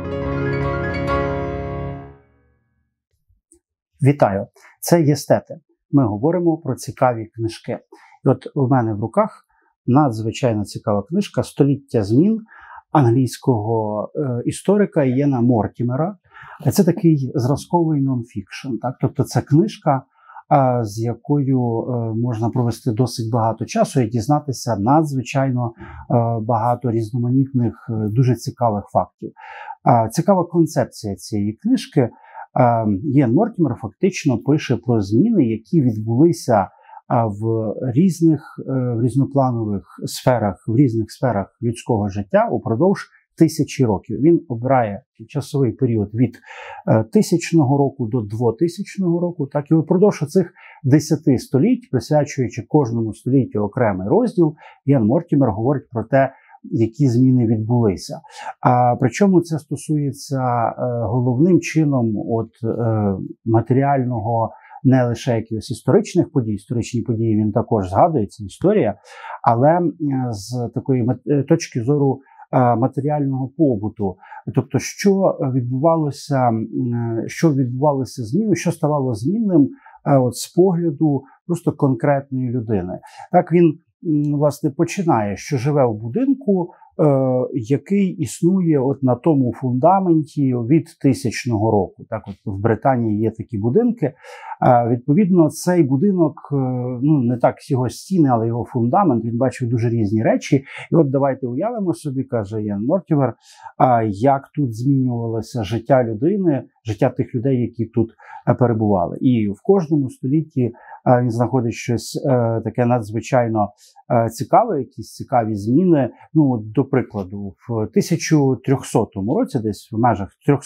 Вітаю! Це «Єстети». Ми говоримо про цікаві книжки. І от у мене в руках надзвичайно цікава книжка «Століття змін» англійського історика Ієна Мортімера. Це такий зразковий нонфікшн. Тобто це книжка, з якою можна провести досить багато часу і дізнатися надзвичайно багато різноманітних, дуже цікавих фактів. Цікава концепція цієї книжки. Ієн Мортімер фактично пише про зміни, які відбулися в різнопланових сферах, в різних сферах людського життя упродовж тисячі років. Він обирає часовий період від 1000 року до 2000 року. І упродовж цих 10 століть, присвячуючи кожному століттю окремий розділ, Ієн Мортімер говорить про те, які зміни відбулися. Причому це стосується головним чином матеріального, не лише якихось історичних подій. Історичні події він також згадує, це історія, але з такої точки зору матеріального побуту. Тобто, що відбувалося зміною, що ставало змінним з погляду просто конкретної людини. Так він, власне, починає, що живе в будинку, який існує на тому фундаменті від 1000 року. В Британії є такі будинки. Відповідно, цей будинок, не так його стіни, але його фундамент, він бачив дуже різні речі. І от давайте уявимо собі, каже Ієн Мортімер, як тут змінювалося життя людини, життя тих людей, які тут перебували. І в кожному столітті він знаходить щось таке надзвичайно цікаве, якісь цікаві зміни. До прикладу, в 1300 році, десь в межах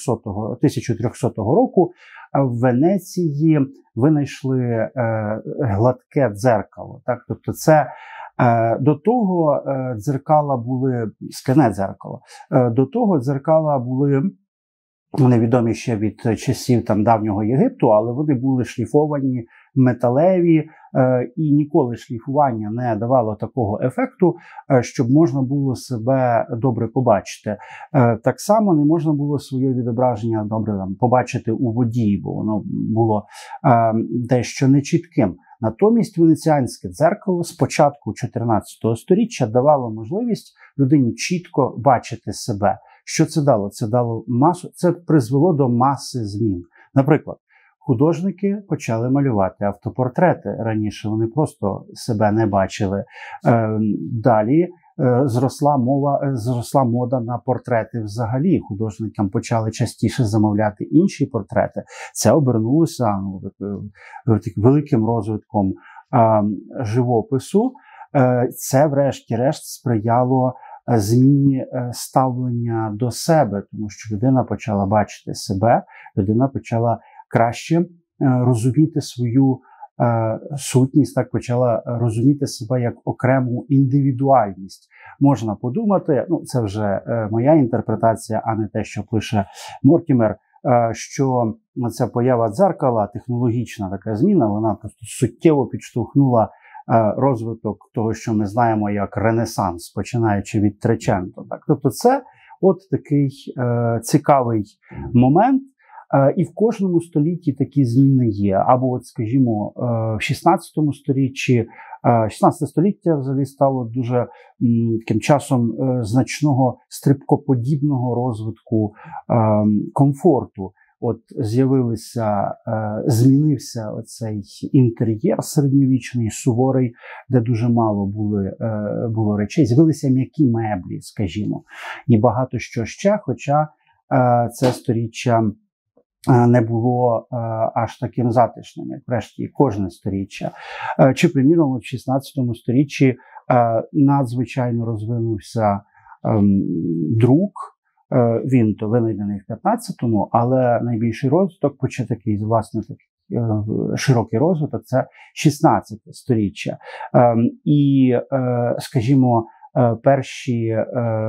1300 року, в Венеції винайшли гладке дзеркало. Тобто це до того дзеркала були, скляне дзеркало, до того дзеркала були, вони відомі ще від часів давнього Єгипту, але вони були шліфовані, металеві, і ніколи шліфування не давало такого ефекту, щоб можна було себе добре побачити. Так само не можна було своє відображення добре побачити у воді, бо воно було дещо нечітким. Натомість венеціанське дзеркало з початку 14 століття давало можливість людині чітко бачити себе. Що це дало? Це призвело до маси змін. Наприклад, художники почали малювати автопортрети. Раніше вони просто себе не бачили. Далі зросла мода на портрети взагалі. Художникам почали частіше замовляти інші портрети. Це обернулося великим розвитком живопису. Це, врешті-решт, сприяло зміні ставлення до себе, тому що людина почала бачити себе, людина почала краще розуміти свою сутність, почала розуміти себе як окрему індивідуальність. Можна подумати, це вже моя інтерпретація, а не те, що пише Мортімер, що ця поява дзеркала, технологічна така зміна, вона просто суттєво підштовхнула розвиток того, що ми знаємо як Ренесанс, починаючи від Треченто. Тобто це такий цікавий момент, і в кожному столітті такі зміни є. Або, скажімо, в 16 сторіччі, 16 століття взагалі стало дуже таким часом значного стрибкоподібного розвитку комфорту. Змінився оцей інтер'єр середньовічний, суворий, де дуже мало було речей. З'явилися м'які меблі, скажімо, і багато що ще, хоча це сторіччя не було аж таким затишним, як врешті кожне сторіччя. Чи, приміром, в 16 сторіччі надзвичайно розвинувся друк. Він винайдений в 15-му, але найбільший розвиток, широкий розвиток, це 16 сторіччя. І, скажімо, перші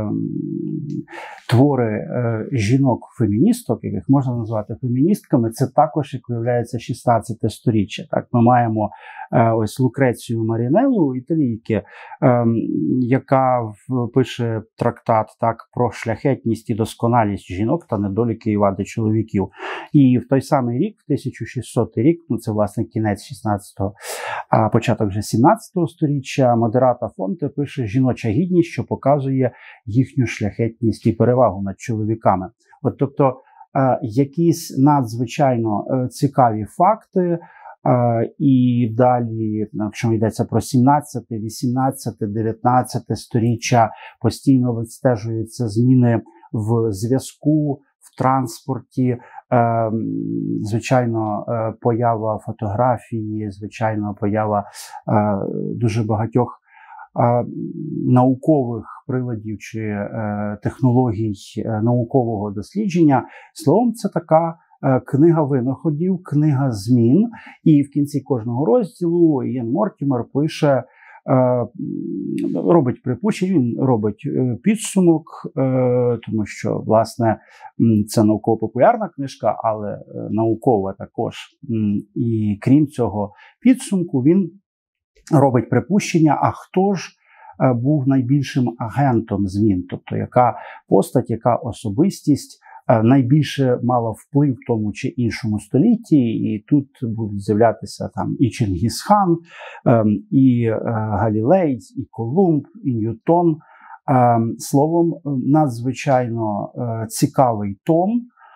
твори жінок-феміністок, яких можна назвати феміністками, це також, як виявляється, 16 сторіччя. Так, ми маємо ось Лукрецію Марінеллу, італійки, яка пише трактат так про шляхетність і досконалість жінок та недоліки і вади чоловіків. І в той самий рік, в 1600 рік, ну це власне кінець 16-го, а початок вже 17-го сторіччя, Модерата Фонте пише «Жіноча гідність, що показує їхню шляхетність і перевагу над чоловіками». От, тобто, якісь надзвичайно цікаві факти, і далі, якщо йдеться про 17, 18, 19 сторіччя, постійно відстежуються зміни в зв'язку, в транспорті, звичайно, поява фотографії, звичайно, поява дуже багатьох наукових приладів чи технологій наукового дослідження. Словом, це така книга винаходів, книга змін. І в кінці кожного розділу Іен Мортімер пише, робить припущення, він робить підсумок, тому що, власне, це науково-популярна книжка, але наукова також. І крім цього підсумку, він робить припущення, а хто ж був найбільшим агентом змін, тобто яка постать, яка особистість найбільше мала вплив в тому чи іншому столітті, і тут будуть з'являтися там і Чингісхан, і Галілей, і Колумб, і Ньютон. Словом, надзвичайно цікавий том,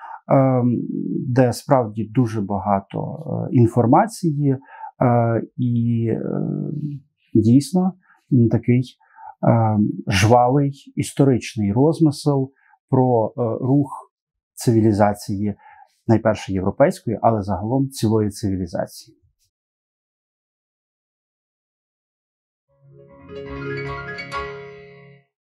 де справді дуже багато інформації, і дійсно такий жвавий історичний розмисел про рух цивілізації, найперше європейської, але загалом цілої цивілізації.